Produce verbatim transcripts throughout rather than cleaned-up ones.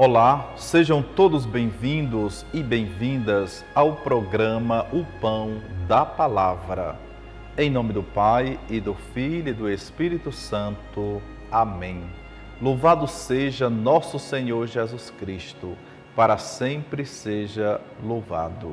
Olá, sejam todos bem-vindos e bem-vindas ao programa O Pão da Palavra. Em nome do Pai, e do Filho e do Espírito Santo. Amém. Louvado seja nosso Senhor Jesus Cristo, para sempre seja louvado.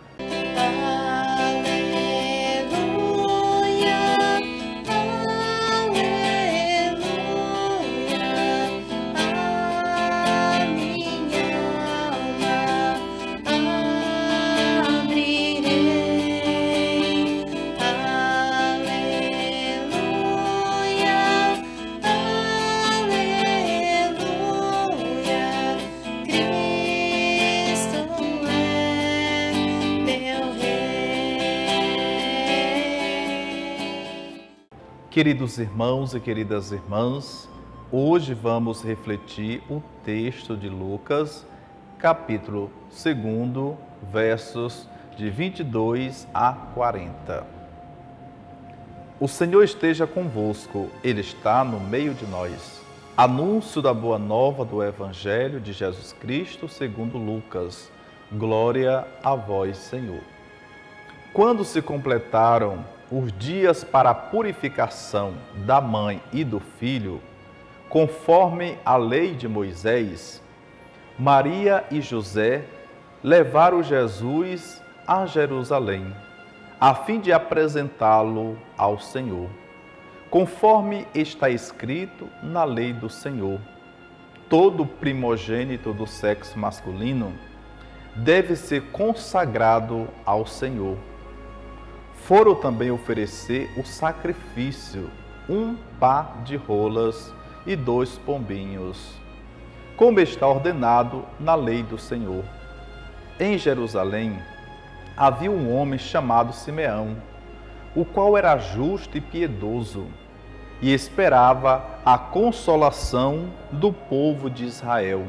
Queridos irmãos e queridas irmãs, hoje vamos refletir o texto de Lucas, capítulo dois, versos de vinte e dois a quarenta. O Senhor esteja convosco, Ele está no meio de nós. Anúncio da boa nova do Evangelho de Jesus Cristo segundo Lucas. Glória a vós, Senhor. Quando se completaram os dias para a purificação da mãe e do filho, conforme a lei de Moisés, Maria e José levaram Jesus a Jerusalém, a fim de apresentá-lo ao Senhor, conforme está escrito na lei do Senhor. Todo primogênito do sexo masculino deve ser consagrado ao Senhor. Foram também oferecer o sacrifício, um par de rolas e dois pombinhos, como está ordenado na lei do Senhor. Em Jerusalém havia um homem chamado Simeão, o qual era justo e piedoso, e esperava a consolação do povo de Israel.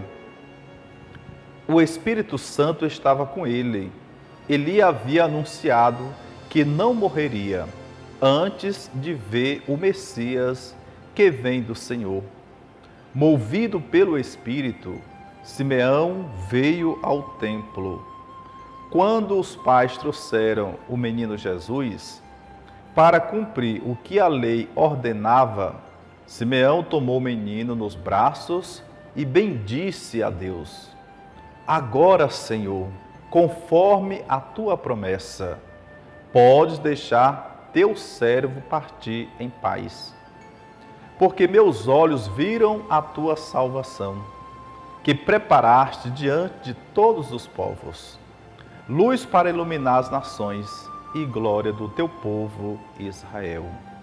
O Espírito Santo estava com ele. Ele havia anunciado que não morreria antes de ver o Messias que vem do Senhor. Movido pelo Espírito, Simeão veio ao templo. Quando os pais trouxeram o menino Jesus, para cumprir o que a lei ordenava, Simeão tomou o menino nos braços e bendisse a Deus. Agora, Senhor, conforme a tua promessa, podes deixar teu servo partir em paz, porque meus olhos viram a tua salvação, que preparaste diante de todos os povos, luz para iluminar as nações e glória do teu povo Israel.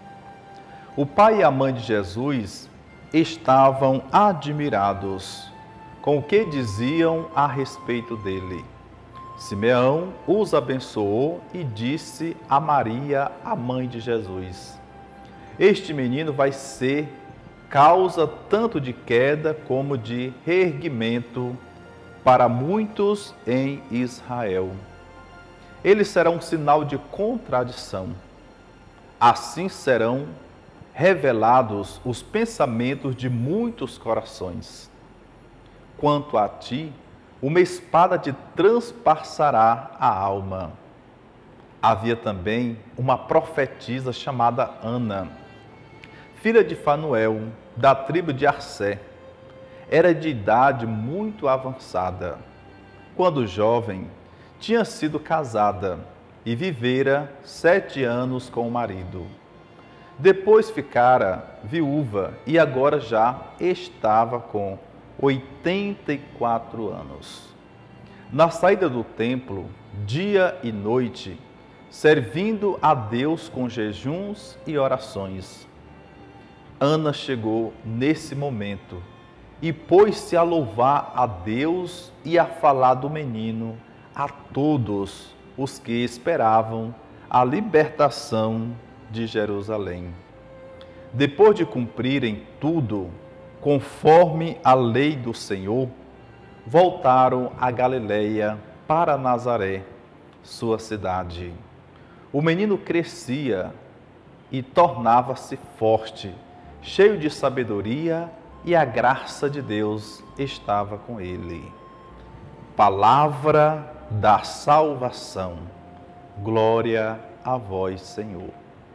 O pai e a mãe de Jesus estavam admirados com o que diziam a respeito dele. Simeão os abençoou e disse a Maria, a mãe de Jesus: este menino vai ser causa tanto de queda como de reerguimento para muitos em Israel. Ele será um sinal de contradição. Assim serão revelados os pensamentos de muitos corações. Quanto a ti, uma espada te transpassará a alma. Havia também uma profetisa chamada Ana, filha de Fanuel, da tribo de Assé. Era de idade muito avançada. Quando jovem, tinha sido casada e vivera sete anos com o marido. Depois ficara viúva e agora já estava com oitenta e quatro anos. Na saída do templo, dia e noite, servindo a Deus com jejuns e orações. Ana chegou nesse momento e pôs-se a louvar a Deus e a falar do menino a todos os que esperavam a libertação de Jerusalém. Depois de cumprirem tudo, conforme a lei do Senhor, voltaram a Galileia para Nazaré, sua cidade. O menino crescia e tornava-se forte, cheio de sabedoria, e a graça de Deus estava com ele. Palavra da salvação. Glória a vós, Senhor.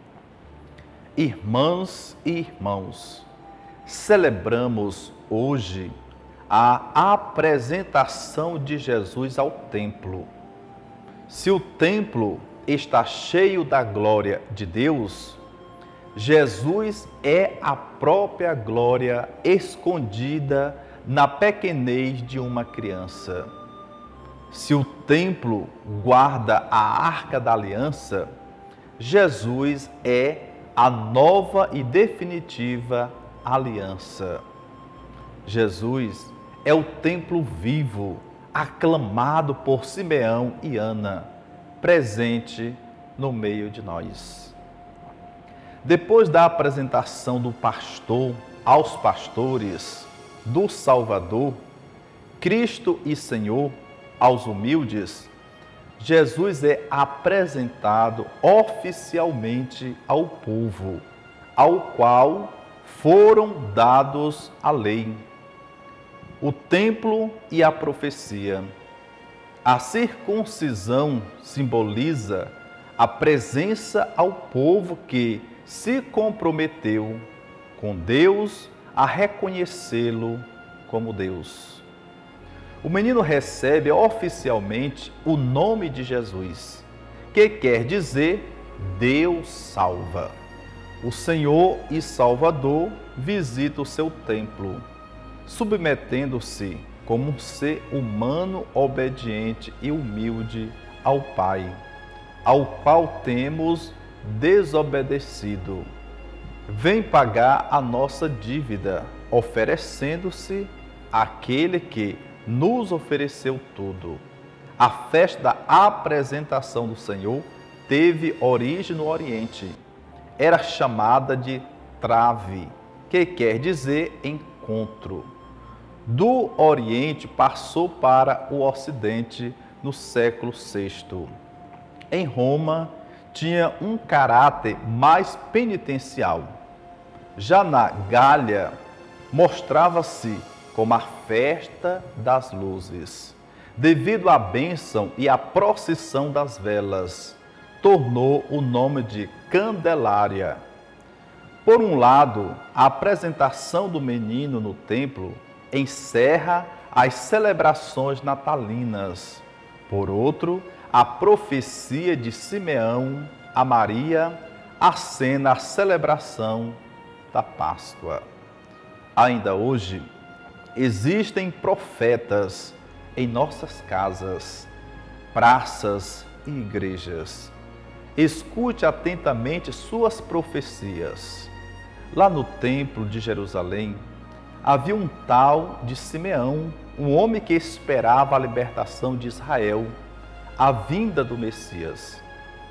Irmãs e irmãos, celebramos hoje a apresentação de Jesus ao templo. Se o templo está cheio da glória de Deus, Jesus é a própria glória escondida na pequenez de uma criança. Se o templo guarda a Arca da Aliança, Jesus é a nova e definitiva aliança. Jesus é o templo vivo, aclamado por Simeão e Ana, presente no meio de nós. Depois da apresentação do pastor aos pastores, do Salvador, Cristo e Senhor aos humildes, Jesus é apresentado oficialmente ao povo, ao qual foram dados a lei, o templo e a profecia. A circuncisão simboliza a presença ao povo que se comprometeu com Deus a reconhecê-lo como Deus. O menino recebe oficialmente o nome de Jesus, que quer dizer Deus salva. O Senhor e Salvador visita o seu templo, submetendo-se como um ser humano obediente e humilde ao Pai, ao qual temos desobedecido. Vem pagar a nossa dívida, oferecendo-se àquele que nos ofereceu tudo. A festa da apresentação do Senhor teve origem no Oriente. Era chamada de trave, que quer dizer encontro. Do Oriente passou para o Ocidente no século sexto. Em Roma, tinha um caráter mais penitencial. Já na Gália, mostrava-se como a festa das luzes. Devido à bênção e à procissão das velas, tornou o nome de Candelária. Por um lado, a apresentação do menino no templo encerra as celebrações natalinas. Por outro, a profecia de Simeão a Maria acena a celebração da Páscoa. Ainda hoje, existem profetas em nossas casas, praças e igrejas. Escute atentamente suas profecias. Lá no templo de Jerusalém, havia um tal de Simeão, um homem que esperava a libertação de Israel, a vinda do Messias.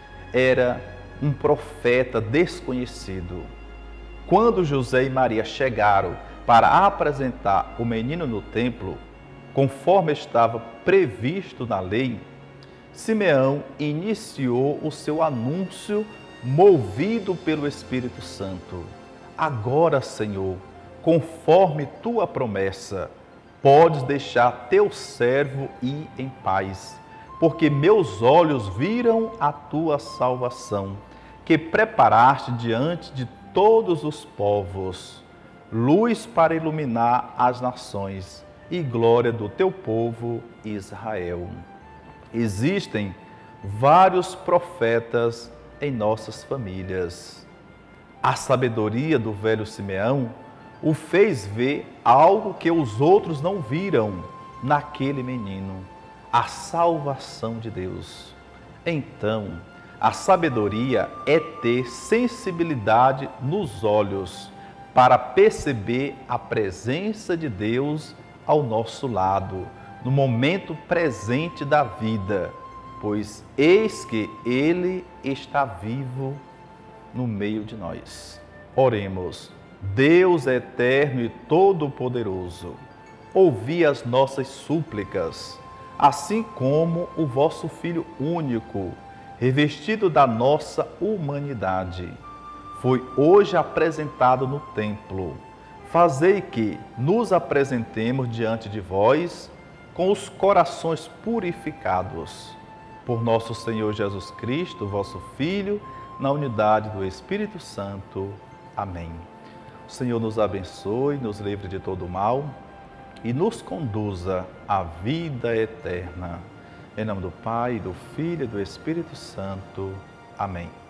Era um profeta desconhecido. Quando José e Maria chegaram para apresentar o menino no templo, conforme estava previsto na lei, Simeão iniciou o seu anúncio movido pelo Espírito Santo. Agora, Senhor, conforme tua promessa, podes deixar teu servo ir em paz, porque meus olhos viram a tua salvação, que preparaste diante de todos os povos, luz para iluminar as nações e glória do teu povo Israel. Existem vários profetas em nossas famílias. A sabedoria do velho Simeão o fez ver algo que os outros não viram naquele menino, a salvação de Deus. Então, a sabedoria é ter sensibilidade nos olhos para perceber a presença de Deus ao nosso lado, no momento presente da vida, pois eis que Ele está vivo no meio de nós. Oremos. Deus eterno e todo-poderoso, ouvi as nossas súplicas, assim como o vosso Filho único, revestido da nossa humanidade, foi hoje apresentado no templo. fazei que nos apresentemos diante de vós com os corações purificados, por nosso Senhor Jesus Cristo, vosso Filho, na unidade do Espírito Santo. Amém. O Senhor nos abençoe, nos livre de todo mal e nos conduza à vida eterna. Em nome do Pai, do Filho e do Espírito Santo. Amém.